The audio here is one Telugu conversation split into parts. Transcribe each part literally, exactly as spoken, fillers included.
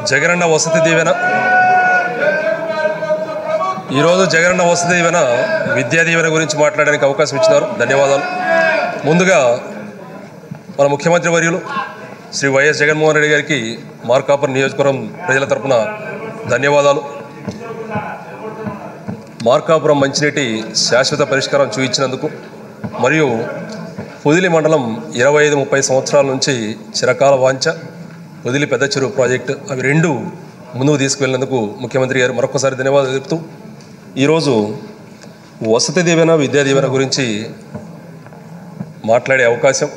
జగనన్న వసతి దీవెన ఈరోజు జగనన్న వసతి దీవెన విద్యా దీవెన గురించి మాట్లాడడానికి అవకాశం ఇచ్చినారు. ధన్యవాదాలు. ముందుగా మన ముఖ్యమంత్రి వర్యులు శ్రీ వైఎస్ జగన్మోహన్ రెడ్డి గారికి మార్కాపురం నియోజకవర్గం ప్రజల తరపున ధన్యవాదాలు. మార్కాపురం మంచినీటి శాశ్వత పరిష్కారం చూపించినందుకు మరియు పొదిలి మండలం ఇరవై ఐదు ముప్పై సంవత్సరాల నుంచి చిరకాల వాంఛ పొదిలి పెద్ద చెరువు ప్రాజెక్టు అవి రెండు ముందుకు తీసుకువెళ్ళినందుకు ముఖ్యమంత్రి గారు మరొకసారి ధన్యవాదాలు చెప్తూ ఈరోజు వసతి దీవెన విద్యా దీవెన గురించి మాట్లాడే అవకాశం.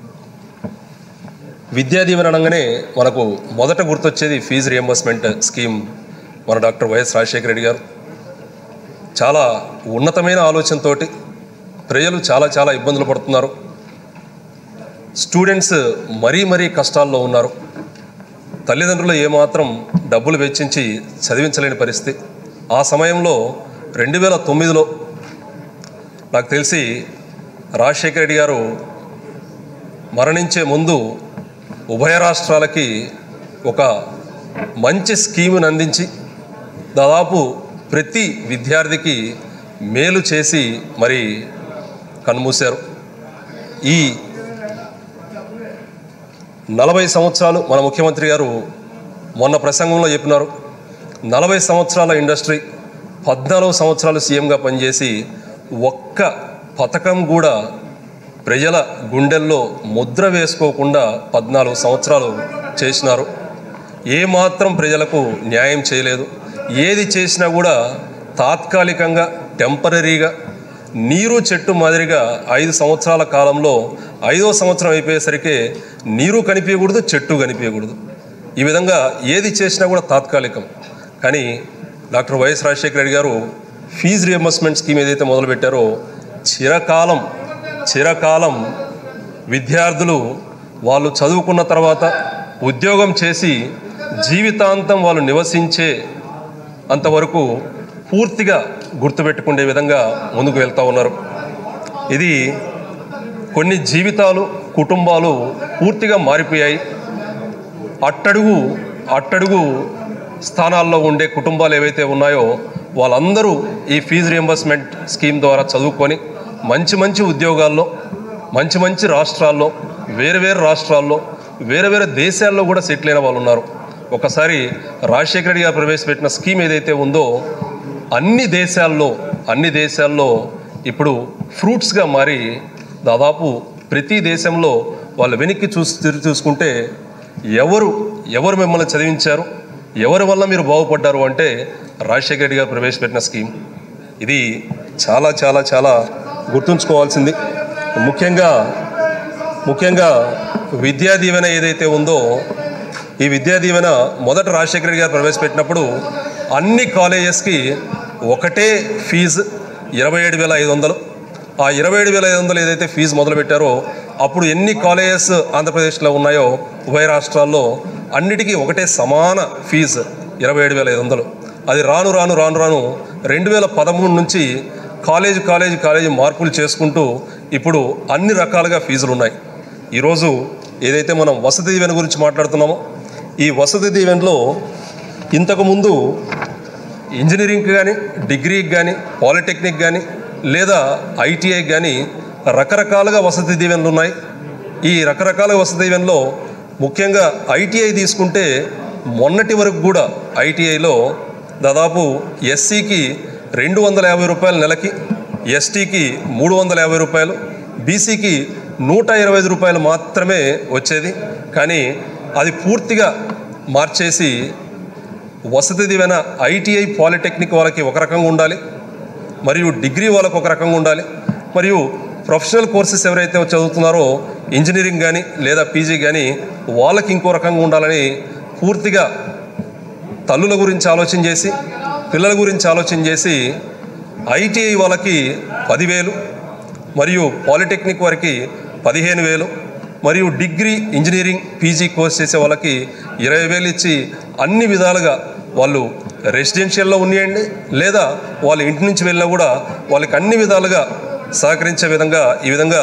విద్యా దీవెన అనగానే మనకు మొదట గుర్తొచ్చేది ఫీజు రియంబర్స్మెంట్ స్కీమ్. మన డాక్టర్ వైఎస్ రాజశేఖర రెడ్డి గారు చాలా ఉన్నతమైన ఆలోచనతో ప్రజలు చాలా చాలా ఇబ్బందులు పడుతున్నారు. స్టూడెంట్స్ మరీ మరీ కష్టాల్లో ఉన్నారు. తల్లిదండ్రులు ఏమాత్రం డబ్బులు వెచ్చించి చదివించలేని పరిస్థితి. ఆ సమయంలో రెండు వేల తొమ్మిదిలో నాకు తెలిసి రాజశేఖర రెడ్డి గారు మరణించే ముందు ఉభయ రాష్ట్రాలకి ఒక మంచి స్కీమును అందించి దాదాపు ప్రతి విద్యార్థికి మేలు చేసి మరి కన్మూశారు. ఈ నలభై సంవత్సరాలు మన ముఖ్యమంత్రి గారు మొన్న ప్రసంగంలో చెప్పినారు. నలభై సంవత్సరాల ఇండస్ట్రీ పద్నాలుగు సంవత్సరాలు సీఎంగా పనిచేసి ఒక్క పథకం కూడా ప్రజల గుండెల్లో ముద్ర వేసుకోకుండా పద్నాలుగు సంవత్సరాలు చేసినారు. ఏమాత్రం ప్రజలకు న్యాయం చేయలేదు. ఏది చేసినా కూడా తాత్కాలికంగా టెంపరీగా నీరు చెట్టు మాదిరిగా ఐదు సంవత్సరాల కాలంలో ఐదో సంవత్సరం అయిపోయేసరికి నీరు కనిపించకూడదు, చెట్టు కనిపించకూడదు. ఈ విధంగా ఏది చేసినా కూడా తాత్కాలికం. కానీ డాక్టర్ వైఎస్ రాజశేఖర రెడ్డి గారు ఫీజు రియంబర్స్మెంట్ స్కీమ్ ఏదైతే మొదలుపెట్టారో చిరకాలం చిరకాలం విద్యార్థులు వాళ్ళు చదువుకున్న తర్వాత ఉద్యోగం చేసి జీవితాంతం వాళ్ళు నివసించే అంతవరకు పూర్తిగా గుర్తుపెట్టుకునే విధంగా ముందుకు వెళ్తూ ఉన్నారు. ఇది కొన్ని జీవితాలు కుటుంబాలు పూర్తిగా మారిపోయాయి. అట్టడుగు అట్టడుగు స్థానాల్లో ఉండే కుటుంబాలు ఏవైతే ఉన్నాయో వాళ్ళందరూ ఈ ఫీజు రియంబర్స్మెంట్ స్కీమ్ ద్వారా చదువుకొని మంచి మంచి ఉద్యోగాల్లో మంచి మంచి రాష్ట్రాల్లో వేరు వేరు రాష్ట్రాల్లో వేరే వేరే దేశాల్లో కూడా సెటిల్ అయిన వాళ్ళు ఉన్నారు. ఒకసారి రాజశేఖర రెడ్డి గారు ప్రవేశపెట్టిన స్కీమ్ ఏదైతే ఉందో అన్ని దేశాల్లో అన్ని దేశాల్లో ఇప్పుడు ఫ్రూట్స్గా మారి దాదాపు ప్రతి దేశంలో వాళ్ళు వెనక్కి చూసి చూసుకుంటే ఎవరు ఎవరు మిమ్మల్ని చదివించారు, ఎవరి వల్ల మీరు బాగుపడ్డారు అంటే రాజశేఖర రెడ్డి గారు ప్రవేశపెట్టిన స్కీమ్. ఇది చాలా చాలా చాలా గుర్తుంచుకోవాల్సింది. ముఖ్యంగా ముఖ్యంగా విద్యా దీవెన ఏదైతే ఉందో ఈ విద్యా దీవెన మొదట రాజశేఖర రెడ్డి గారు ప్రవేశపెట్టినప్పుడు అన్ని కాలేజెస్కి ఒకటే ఫీజు ఇరవై ఏడు వేల ఐదు వందలు ఆ ఇరవై ఏడు వేల ఐదు వందలు ఏదైతే ఫీజు మొదలుపెట్టారో అప్పుడు ఎన్ని కాలేజెస్ ఆంధ్రప్రదేశ్లో ఉన్నాయో ఉభయ రాష్ట్రాల్లో అన్నిటికీ ఒకటే సమాన ఫీజు ఇరవై ఏడు వేల ఐదు వందలు అది రాను రాను రాను రాను రెండు వేల పదమూడు నుంచి కాలేజ్ కాలేజ్ కాలేజీ మార్పులు చేసుకుంటూ ఇప్పుడు అన్ని రకాలుగా ఫీజులు ఉన్నాయి. ఈరోజు ఏదైతే మనం వసతి దీవెన గురించి మాట్లాడుతున్నామో ఈ వసతి దీవెనలో ఇంతకుముందు ఇంజనీరింగ్కి కానీ డిగ్రీకి కానీ పాలిటెక్నిక్ కానీ లేదా ఐటీఐకి కానీ రకరకాలుగా వసతి దీవెనలు ఉన్నాయి. ఈ రకరకాల వసతి దీవెనలో ముఖ్యంగా ఐటీఐ తీసుకుంటే మొన్నటి వరకు కూడా ఐటీఐలో దాదాపు ఎస్సీకి రెండు వందల యాభై రూపాయలు నెలకి, ఎస్టీకి మూడు వందల యాభై రూపాయలు, బీసీకి నూట ఇరవై ఐదు రూపాయలు మాత్రమే వచ్చేది. కానీ అది పూర్తిగా మార్చేసి వసతి దీవెన ఐటీఐ పాలిటెక్నిక్ వాళ్ళకి ఒక రకంగా ఉండాలి, మరియు డిగ్రీ వాళ్ళకు ఒక రకంగా ఉండాలి, మరియు ప్రొఫెషనల్ కోర్సెస్ ఎవరైతే చదువుతున్నారో ఇంజనీరింగ్ కానీ లేదా పీజీ కానీ వాళ్ళకి ఇంకో రకంగా ఉండాలని పూర్తిగా తల్లుల గురించి ఆలోచన చేసి పిల్లల గురించి ఆలోచన చేసి ఐటీఐ వాళ్ళకి పదివేలు మరియు పాలిటెక్నిక్ వారికి పదిహేను వేలు మరియు డిగ్రీ ఇంజనీరింగ్ పీజీ కోర్స్ చేసే వాళ్ళకి ఇరవై వేలు ఇచ్చి అన్ని విధాలుగా వాళ్ళు రెసిడెన్షియల్లో ఉన్నాయండి లేదా వాళ్ళ ఇంటి నుంచి వెళ్ళినా కూడా వాళ్ళకి అన్ని విధాలుగా సహకరించే విధంగా ఈ విధంగా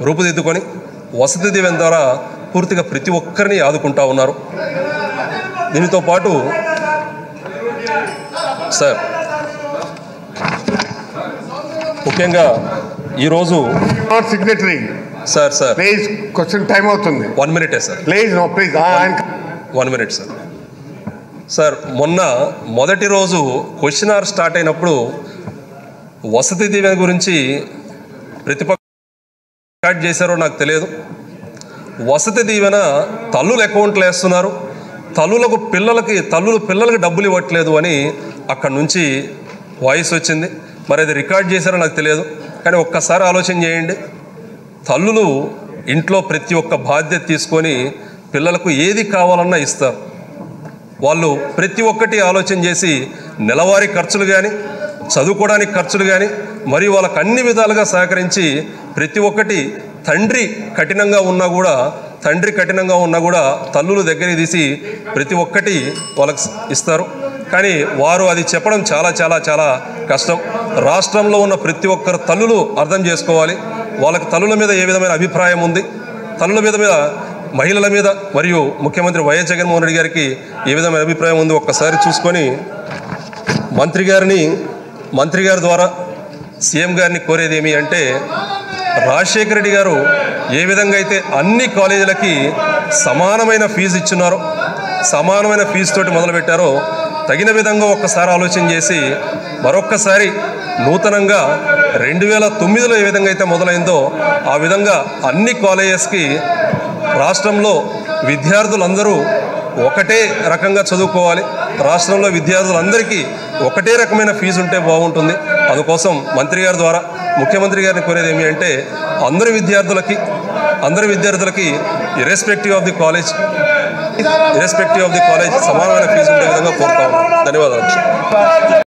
రూపుదిద్దుకొని వసతి దీవెన ద్వారా పూర్తిగా ప్రతి ఒక్కరిని ఆదుకుంటా ఉన్నారు. దీనితో పాటు సార్ ముఖ్యంగా ఈరోజు signatory sir sir please question time అవుతుంది. వన్ మినిటే sir please no please one minute sir. Sir మొన్న మొదటి రోజు క్వశ్చన్ అవర్ స్టార్ట్ అయినప్పుడు వసతి దీవెన గురించి ప్రతిపక్ష స్టార్ట్ చేశారో నాకు తెలియదు. వసతి దీవెన తల్లులు అకౌంట్లు వేస్తున్నారు, తల్లులకు పిల్లలకి తల్లులు పిల్లలకి డబ్బులు ఇవ్వట్లేదు అని అక్కడి నుంచి వాయిస్ వచ్చింది. మరి అది రికార్డ్ చేశారో నాకు తెలియదు. కానీ ఒక్కసారి ఆలోచన చేయండి, తల్లులు ఇంట్లో ప్రతి ఒక్క బాధ్యత తీసుకొని పిల్లలకు ఏది కావాలన్నా ఇస్తారు. వాళ్ళు ప్రతి ఒక్కటి ఆలోచన చేసి నెలవారీ ఖర్చులు కానీ చదువుకోవడానికి ఖర్చులు కానీ మరియు వాళ్ళకు అన్ని విధాలుగా సహకరించి ప్రతి ఒక్కటి తండ్రి కఠినంగా ఉన్నా కూడా తండ్రి కఠినంగా ఉన్నా కూడా తల్లులు దగ్గరికి తీసి ప్రతి ఒక్కటి వాళ్ళకి ఇస్తారు. కానీ వారు అది చెప్పడం చాలా చాలా చాలా కష్టం. రాష్ట్రంలో ఉన్న ప్రతి ఒక్కరు తల్లులు అర్థం చేసుకోవాలి వాళ్ళకి తల్లుల మీద ఏ విధమైన అభిప్రాయం ఉంది, తల్లుల మీద మీద మహిళల మీద మరియు ముఖ్యమంత్రి వైఎస్ జగన్మోహన్ రెడ్డి గారికి ఏ విధమైన అభిప్రాయం ఉంది ఒక్కసారి చూసుకొని మంత్రి గారిని మంత్రి గారి ద్వారా సీఎం గారిని కోరేది ఏమి అంటే, రాజశేఖర రెడ్డి గారు ఏ విధంగా అయితే అన్ని కాలేజీలకి సమానమైన ఫీజు ఇచ్చున్నారో, సమానమైన ఫీజుతోటి మొదలుపెట్టారో తగిన విధంగా ఒక్కసారి ఆలోచన చేసి మరొక్కసారి నూతనంగా రెండు వేల తొమ్మిదిలో ఏ విధంగా అయితే మొదలైందో ఆ విధంగా అన్ని కాలేజెస్కి రాష్ట్రంలో విద్యార్థులందరూ ఒకటే రకంగా చదువుకోవాలి, రాష్ట్రంలో విద్యార్థులందరికీ ఒకటే రకమైన ఫీజు ఉంటే బాగుంటుంది. అందుకోసం మంత్రి గారి ద్వారా ముఖ్యమంత్రి గారిని కోరేది ఏమి అంటే, అందరి విద్యార్థులకి అందరి విద్యార్థులకి irrespective of the college irrespective of the college సమానమైన ఫీజు ఉండే విధంగా కోరుతా ఉన్నాను. ధన్యవాదాలు.